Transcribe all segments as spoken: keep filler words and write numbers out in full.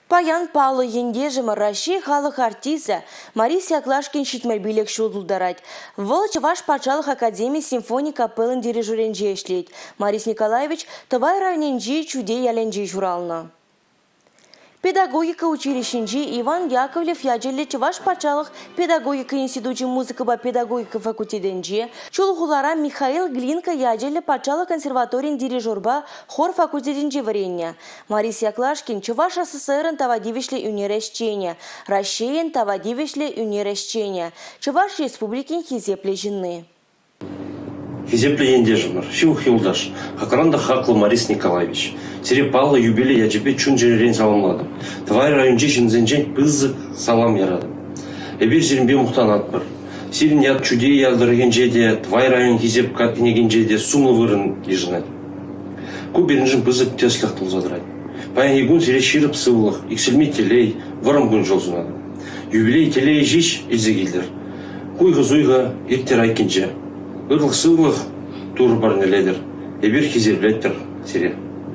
Паян Павло Ендежема Россия халық артиса Марис Яклашкин шитмер билек шулдулдарать. Вол Чуваш Пачалых Академии симфонии капеллын дирижеренже эшлейт. Марис Николаевич Тавай районенжи чуде яленжи журална. Педагогика училищенжи Иван Яковлев яджеле Чуваш Пачалых педагогика институте музыка ба педагогика факультетенже, Чулхулара Михаил Глинка яджеле Пачалых консерваторин дирижерба хор факультетенже варенья. Марис Яклашкин Чуваш СССР тавадивишле унерещения, Россиен тавадивишле унерещения, Чуваш республикин хизепле жены. Хизепле ендежемір, шиух юлдаш, хакаранда хаклы Марис Николаевич. Серепалы юбилей яджепе чунжерен саламладым. Твай районжи жинзенжен пызык салам ярадым. Эбир жерінбе мұқтан атпыр. Сирин яд чуде ядырген жеде, твай район хизеп катынеген жеде сумлы вырын ежінат. Ку берінжін пызык теслях тұлзадырай. Паян егун сире ширып сывылық, иксілме телей, вырым күн жолзунады. Юбилей телей жиш езегілдір. Куйғы зуйға ектер айкенже. Ырлық сывлық тур барнеледер. Эбир хизеплеттер сире.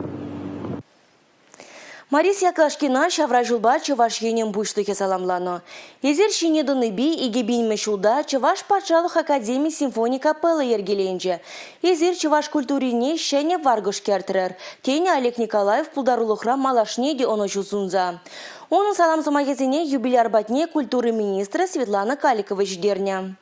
Марис Яклашкина шавра жылба Чуваш енем буштыке саламлано. Езер шинедуны би иге бинме шулда Чуваш Пачалых Академии симфонии капеллы ергеленже. Езер Чуваш культурине шене варгыш кертерер. Тене Олег Николаев пулдарулыхра малашнеде оно жузунза. Оның салам замагезине юбиляр батне культуры министра Светлана Каликова ждерня.